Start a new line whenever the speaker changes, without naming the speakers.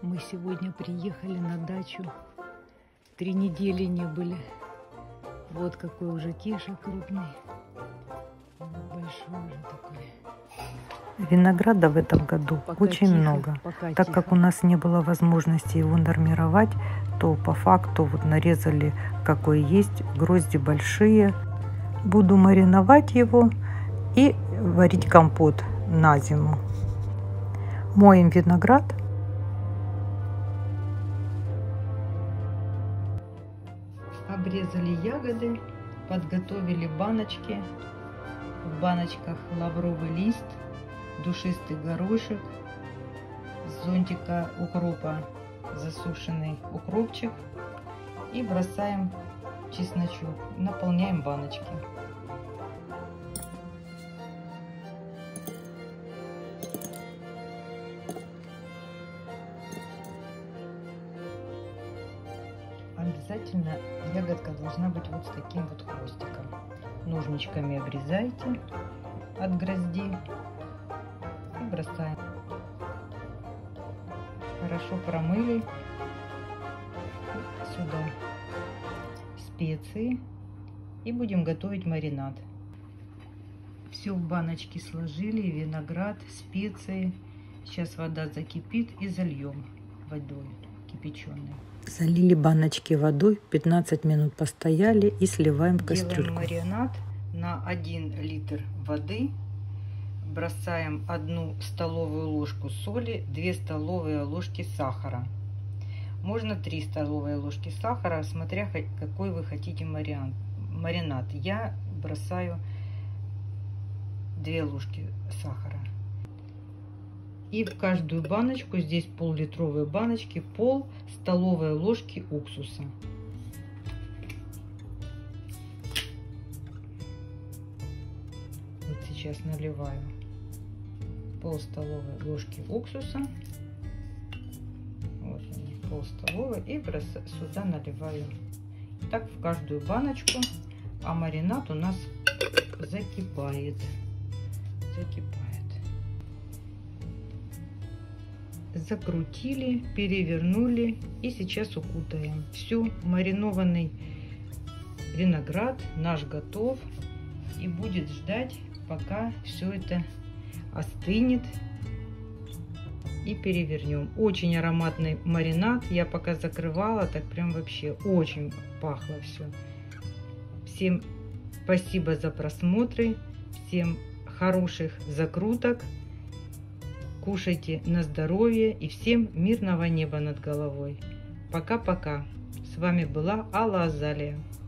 Мы сегодня приехали на дачу. 3 недели не были. Вот какой уже Кеша крупный. Большой уже такой.
Винограда в этом году очень много. Так как у нас не было возможности его нормировать, то по факту вот нарезали какой есть, грозди большие. Буду мариновать его и варить компот на зиму. Моем виноград.
Обрезали ягоды, подготовили баночки. В баночках лавровый лист, душистый горошек, с зонтика укропа засушенный укропчик и бросаем чесночок, наполняем баночки. Обязательно ягодка должна быть вот с таким вот хвостиком. Ножничками обрезайте от грозди и бросаем. Хорошо промыли. Сюда специи и будем готовить маринад. Все в баночке сложили, виноград, специи. Сейчас вода закипит и зальем водой кипяченой.
Залили баночки водой, 15 минут постояли и сливаем в кастрюльку.
Делаем маринад на 1 литр воды. Бросаем 1 столовую ложку соли, 2 столовые ложки сахара. Можно 3 столовые ложки сахара, смотря какой вы хотите маринад. Я бросаю 2 ложки сахара. И в каждую баночку, здесь пол-литровой баночки, пол столовой ложки уксуса. Вот сейчас наливаю пол столовой ложки уксуса. Вот они, пол столовой. И сюда наливаю. Так в каждую баночку. А маринад у нас закипает. Закрутили, перевернули и сейчас укутаем. Все, маринованный виноград наш готов и будет ждать, пока все это остынет, и перевернем. Очень ароматный маринад. Я пока закрывала, так прям вообще очень пахло все. Всем спасибо за просмотры, всем хороших закруток. Кушайте на здоровье и всем мирного неба над головой. Пока-пока. С вами была Алла Азалия.